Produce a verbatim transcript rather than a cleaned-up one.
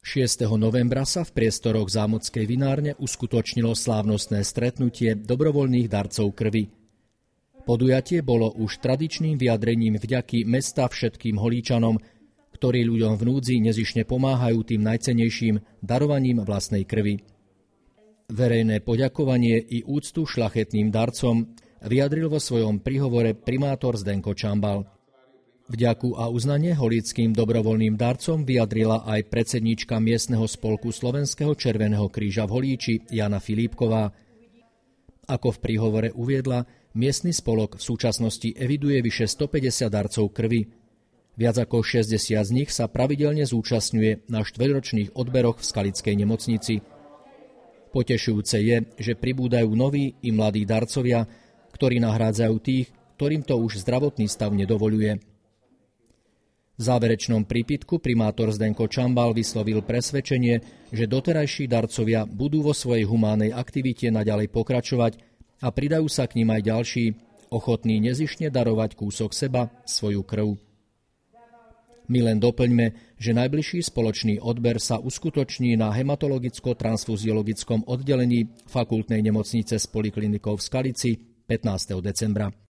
šiesteho novembra sa v priestoroch Zámodskej vinárne uskutočnilo slávnostné stretnutie dobrovoľných darcov krvi. Podujatie bolo už tradičným vyjadrením vďaky mesta všetkým Holíčanom, ktorí ľuďom v núdzi nezišne pomáhajú tým najcennejším darovaním vlastnej krvi. Verejné poďakovanie i úctu šľachetným darcom vyjadril vo svojom príhovore primátor Zdenko Čambal. Vďaku a uznanie holíckým dobrovoľným darcom vyjadrila aj predsedníčka miestneho spolku Slovenského Červeného kríža v Holíči Jana Filipková. Ako v príhovore uviedla, miestny spolok v súčasnosti eviduje vyše stopäťdesiat darcov krvi. Viac ako šesťdesiat z nich sa pravidelne zúčastňuje na štvrťročných odberoch v skalickej nemocnici. Potešujúce je, že pribúdajú noví i mladí darcovia, ktorí nahrádzajú tých, ktorým to už zdravotný stav nedovoľuje. V záverečnom prípitku primátor Zdenko Čambal vyslovil presvedčenie, že doterajší darcovia budú vo svojej humánej aktivite naďalej pokračovať a pridajú sa k nim aj ďalší, ochotní nezištne darovať kúsok seba, svoju krv. My len doplňme, že najbližší spoločný odber sa uskutoční na hematologicko-transfuziologickom oddelení fakultnej nemocnice s poliklinikou v Skalici pätnásteho decembra.